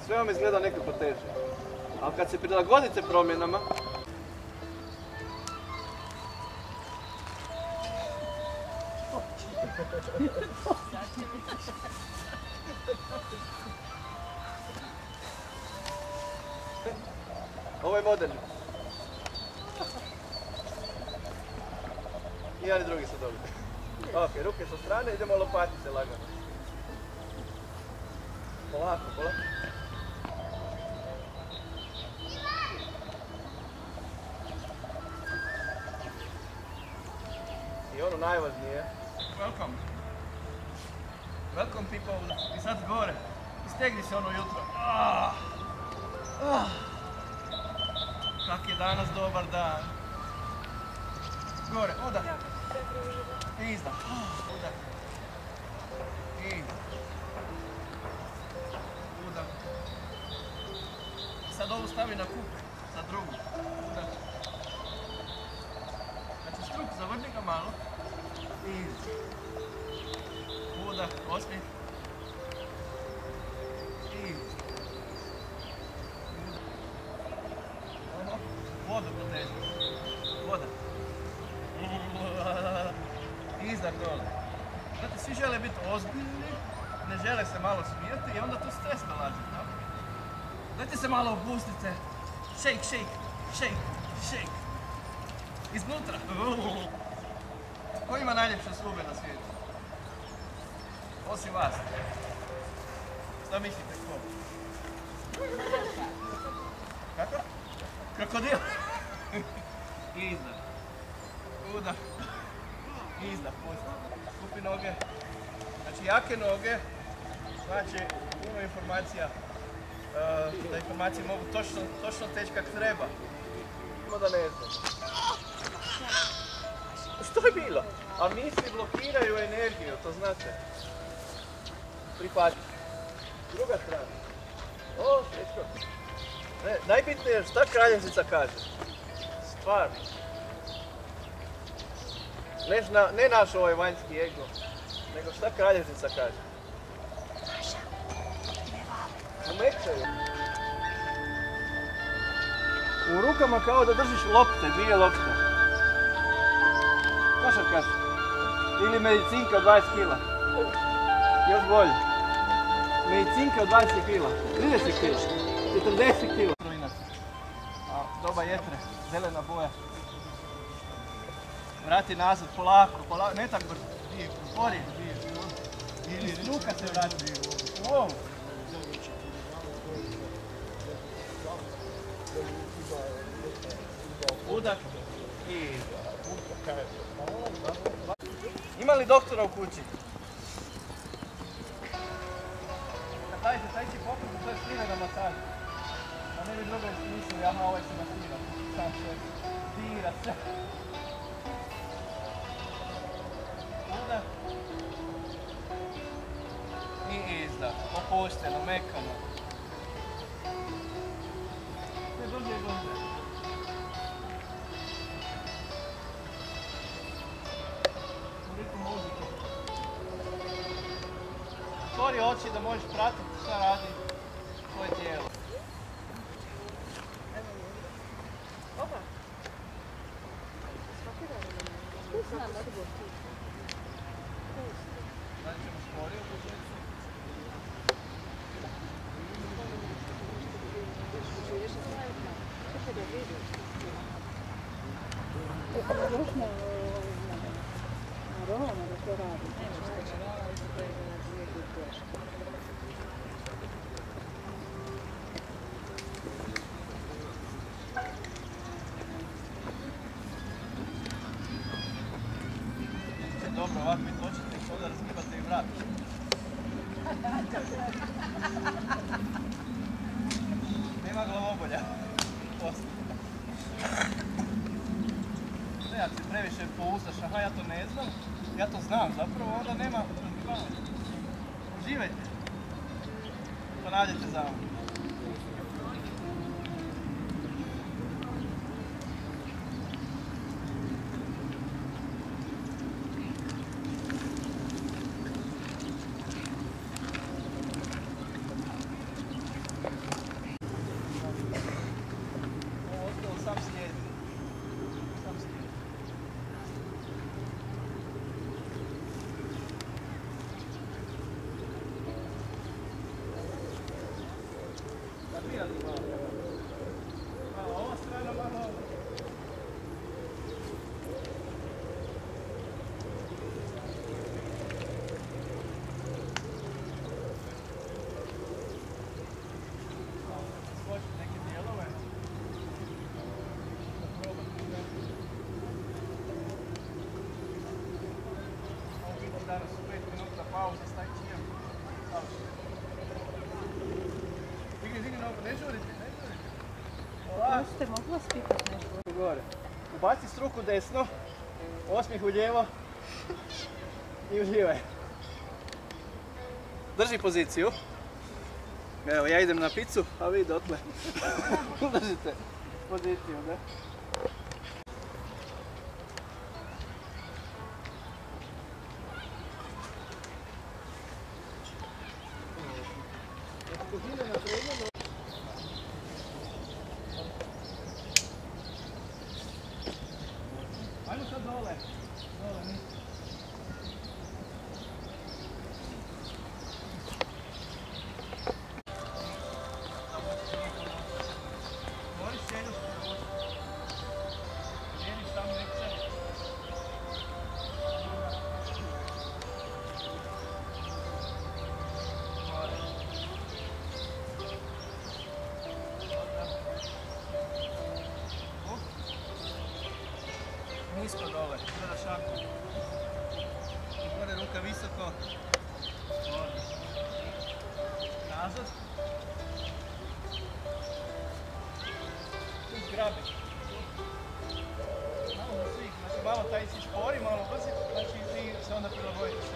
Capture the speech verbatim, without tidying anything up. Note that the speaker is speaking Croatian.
sve vam izgleda nekako teže. Ali kad se prilagodite promjenama, ovo je moderno. I jedan i drugi su dobri. Ok, ruke sa strane, idemo lopatice lagano. Polako, polako. I ono najvažnije. Welcome. Welcome people. I sad gore. Istegni se ono jutro. Ah. Ah. Kak je danas dobar dan. Gore, odah. I izdah. Udah. I. Udah. Sad ovu stavi na kuk. Sad drugu. Udah. Znači struk, zavrni ga malo. I. Udah. Osmi. I. Ono. Vodu proteži. Voda. Izdah dole. Znate, svi žele biti ozbiljni, ne žele se malo smijeti i onda tu stres dolazi. Dajte se malo opustite. Shake, shake, shake, shake. Iznutra. Ko ima najljepše zube na svijetu? Osim vas. Šta mislite ko? Kako? Krokodil. Izdah. Udah. Izdah, pusti. Skupi noge. Znači jake noge, znači puno informacija, uh, da informacije mogu točno, točno teći kak treba. Samo da ne znam. Što je bilo? A misli blokiraju energiju, to znate. Prihvatite. Druga strana. O, srećko. Ne, najbitnije je šta kraljevnica kaže. Stvarno. Ne, na, ne naš ovaj vanjski ego, nego šta kraljevnica kaže. Maša, ne vali. Umekčaju. U rukama kao da držiš lopte, dvije lopte. Košarkaš. Ili medicinka od dvadeset kila. Još bolje. Medicinka od dvadeset kila. trideset kila. četrdeset kila. A doba jetre, zelena boja. Vrati nazad, polako, polako, ne tako brzo. Sporije. I struka se vrati. Wow. Udah. I... Ima li doktora u kući? Dajte, taj će pokući, to je slivena masaža. Da ne bi drugo mislili, aha, ovaj se masira. Sam se dira sve. Udah. I izdah. Opušteno, mekano. Ne brže i brže. Toliko muzike. Otvori oči da možeš pratiti šta radi tvoje tijelo. Opa. Znam, odgovor ti. Znači ćemo sporije upućenje. Čuješ se znaju kako? Kako da vidiš? Još na Roma da to radi. Nema što će Roma i to je na dvije teško. Dobro, ovako vi točite i onda razgibate i vrat. Nema glavobolja. Ne, ako se previše pouzdaš, aha, ja to ne znam, ja to znam zapravo, onda nema razgibavanja. Uživajte. Ponavljajte za mnom. razvijati malo. Malo ova strana, malo ova. Složiti neke dijelove. Da probati. Ovo vidim danas u pet minuta pauze s taj čijem. Vidi, vidi, ne žurite, ne žurite. Polako. Možete, mogu vas pitat nešto? Gore. Ubaci struku desno, osmih u lijevo i uživaj. Drži poziciju. Evo, ja idem na picu, a vi dotle. Držite poziciju, da? Ajmo sad dole. Dole, nisko. Otvoriš šelju. Jediš tam nekće. Gore. Nisko dole, gleda šaku. I gore ruka visoko. Ovdje. Nazad. Tu zgrabi. Malo za svih, znači malo taj si špori, malo brzi, znači ti se onda prilagoditi.